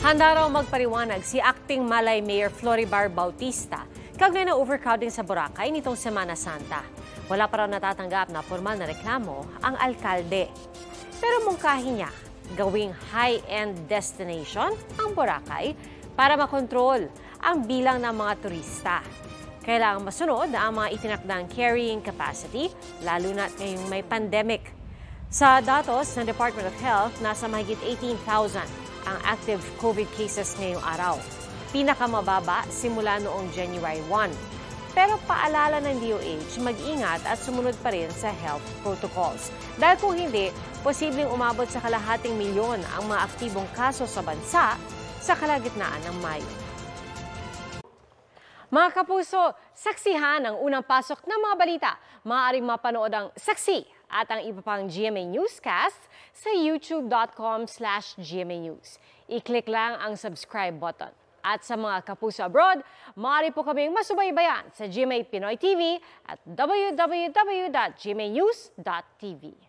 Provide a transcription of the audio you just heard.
Handa raw magpariwanag si Acting Malay Mayor Floribar Bautista kaugnay ng overcrowding sa Boracay nitong Semana Santa. Wala pa raw natatanggap na formal na reklamo ang alkalde. Pero mungkahi niya gawing high-end destination ang Boracay para makontrol ang bilang ng mga turista. Kailangang masunod ang mga itinakdang carrying capacity, lalo na ngayong may pandemic. Sa datos ng Department of Health, nasa mahigit 18,000 ang active COVID cases ngayong araw. Pinakamababa simula noong January 1. Pero paalala ng DOH, mag-ingat at sumunod pa rin sa health protocols. Dahil kung hindi, posibleng umabot sa kalahating milyon ang mga aktibong kaso sa bansa sa kalagitnaan ng Mayo. Mga kapuso, saksihan ang unang pasok ng mga balita. Maaaring mapanood ang saksi at ang iba pang GMA Newscast sa youtube.com/GMA News. I-click lang ang subscribe button. At sa mga kapuso abroad, maaari po kaming masubaybayan sa GMA Pinoy TV at www.gmanews.tv.